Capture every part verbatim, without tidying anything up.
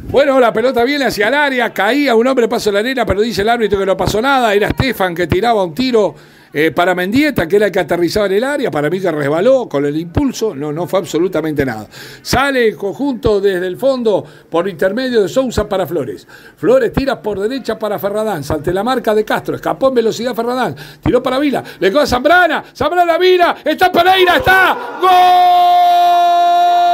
Bueno, la pelota viene hacia el área, caía un hombre, paso la arena, pero dice el árbitro que no pasó nada. Era Estefan que tiraba un tiro eh, para Mendieta, que era el que aterrizaba en el área. Para mí que resbaló con el impulso. No, no fue absolutamente nada. Sale el conjunto desde el fondo por intermedio de Sousa para Flores. Flores tira por derecha para Ferradán, ante la marca de Castro. Escapó en velocidad Ferradán. Tiró para Vila. Le quedó a Zambrana. Zambrana Vila. Está Pereira. Está. ¡Gol!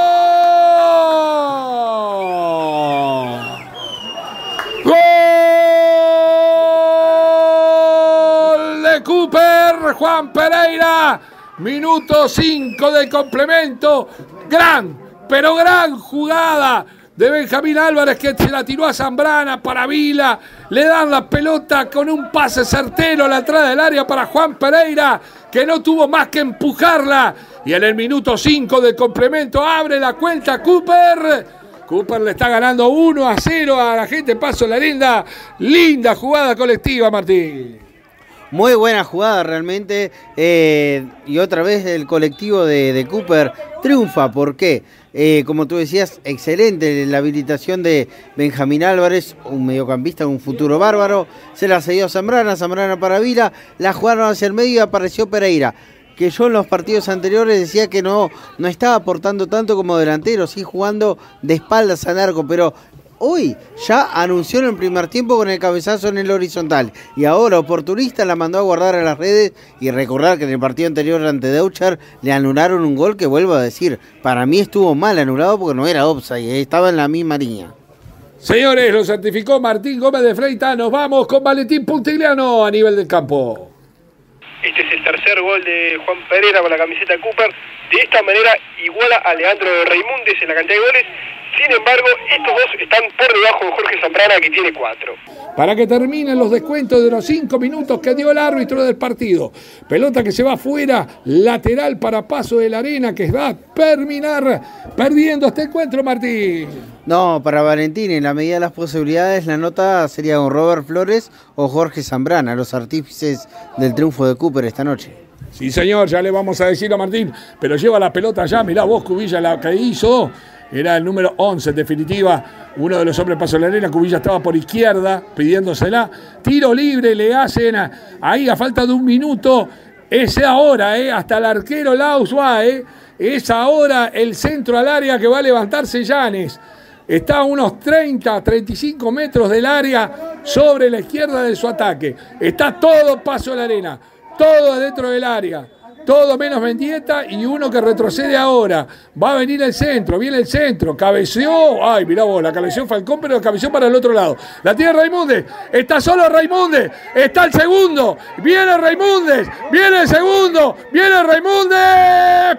¡Gol de Cooper! Juan Pereira, minuto cinco del complemento. Gran, pero gran jugada de Benjamín Álvarez, que se la tiró a Zambrana para Vila. Le dan la pelota con un pase certero a la entrada del área para Juan Pereira, que no tuvo más que empujarla. Y en el minuto cinco del complemento abre la cuenta Cooper. Cooper le está ganando uno a cero a la gente Paso la Arena. Linda jugada colectiva, Martín. Muy buena jugada realmente. Eh, y otra vez el colectivo de, de Cooper triunfa. ¿Por qué? Eh, como tú decías, excelente la habilitación de Benjamín Álvarez, un mediocampista, un futuro bárbaro. Se la cedió a Zambrana, Zambrana para Vila. La jugaron hacia el medio y apareció Pereira, que yo en los partidos anteriores decía que no, no estaba aportando tanto como delantero, sí jugando de espaldas al arco, pero hoy ya anunció en el primer tiempo con el cabezazo en el horizontal, y ahora oportunista la mandó a guardar a las redes. Y recordar que en el partido anterior ante Deutscher le anularon un gol que, vuelvo a decir, para mí estuvo mal anulado porque no era offside, estaba en la misma línea. Señores, lo certificó Martín Gómez de Freitas. Nos vamos con Valentín Puntigliano a nivel del campo. Este es el tercer gol de Juan Pereira con la camiseta Cooper. De esta manera iguala a Leandro Reimundes en la cantidad de goles. Sin embargo, estos dos están por debajo de Jorge Zambrana, que tiene cuatro. Para que terminen los descuentos de los cinco minutos que dio el árbitro del partido. Pelota que se va afuera, lateral para Paso de la Arena, que va a terminar perdiendo este encuentro, Martín. No, para Valentín, en la medida de las posibilidades, la nota sería con Robert Flores o Jorge Zambrana, los artífices del triunfo de Cooper esta noche. Sí, señor, ya le vamos a decir a Martín, pero lleva la pelota ya. Mirá vos, Cubilla, la que hizo. Era el número once, en definitiva, uno de los hombres Paso de la Arena. Cubilla estaba por izquierda pidiéndosela. Tiro libre le hacen ahí a falta de un minuto. Es ahora, eh, hasta el arquero Laus va, eh. Es ahora el centro al área que va a levantarse Llanes. Está a unos treinta, treinta y cinco metros del área sobre la izquierda de su ataque. Está todo Paso de la Arena, todo dentro del área. Todo menos Mendieta y uno que retrocede ahora. Va a venir el centro, viene el centro. Cabeció. Ay, mirá vos, la cabeció Falcón, pero la cabeció para el otro lado. La tiene Reimundes. Está solo Reimundes. Está el segundo. Viene Reimundes. Viene el segundo. Viene Reimundes.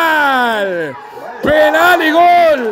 Penal. Penal y gol.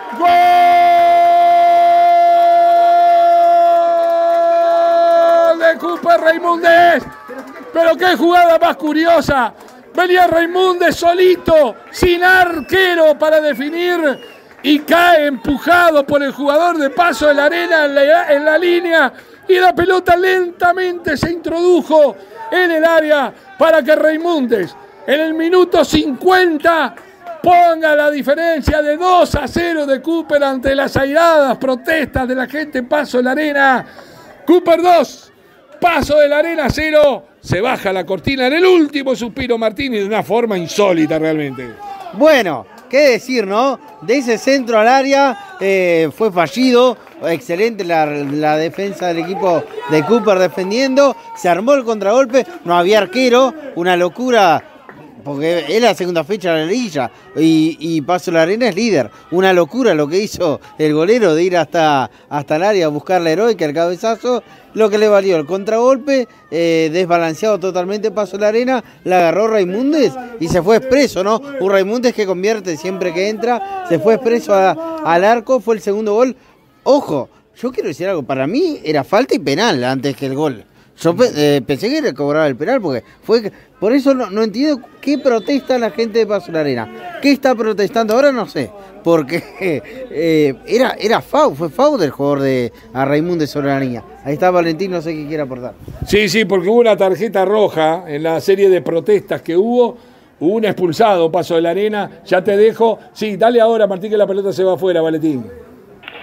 Gol de Cooper Reimundes. Pero qué jugada más curiosa. Venía Reimundes solito, sin arquero para definir, y cae empujado por el jugador de Paso de la Arena en la, en la línea, y la pelota lentamente se introdujo en el área para que Reimundes en el minuto cincuenta ponga la diferencia de dos a cero de Cooper ante las airadas protestas de la gente en Paso de la Arena. Cooper dos, Paso de la Arena cero. Se baja la cortina en el último suspiro, Martínez, de una forma insólita realmente. Bueno, qué decir, ¿no? De ese centro al área eh, fue fallido. Excelente la, la defensa del equipo de Cooper defendiendo. Se armó el contragolpe. No había arquero. Una locura, porque es la segunda fecha de la liguilla y, y Paso de la Arena es líder. Una locura lo que hizo el golero de ir hasta, hasta el área a buscar la heroica, el cabezazo. Lo que le valió el contragolpe, eh, desbalanceado totalmente Paso de la Arena, la agarró Reimundes y se fue expreso, ¿no? Un Reimundes que convierte siempre que entra, se fue expreso a, al arco, fue el segundo gol. Ojo, yo quiero decir algo, para mí era falta y penal antes que el gol. Yo eh, pensé que era cobrar el penal porque fue... Por eso no, no entiendo qué protesta la gente de Paso de la Arena. ¿Qué está protestando ahora? No sé. Porque eh, era, era foul, fue foul del jugador de a Reimundes sobre la línea. Ahí está Valentín, no sé qué quiere aportar. Sí, sí, porque hubo una tarjeta roja en la serie de protestas que hubo. Hubo un expulsado, Paso de la Arena. Ya te dejo. Sí, dale ahora, Martín, que la pelota se va afuera, Valentín.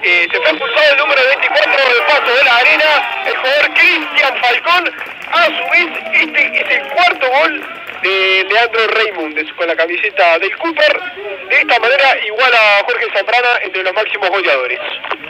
Eh, se fue expulsado el número veinticuatro del Paso de la Arena, el jugador Cristian Falcón. A su vez, este es el cuarto gol de Leandro Reimundes con la camiseta del Cooper. De esta manera iguala a Jorge Zambrana entre los máximos goleadores.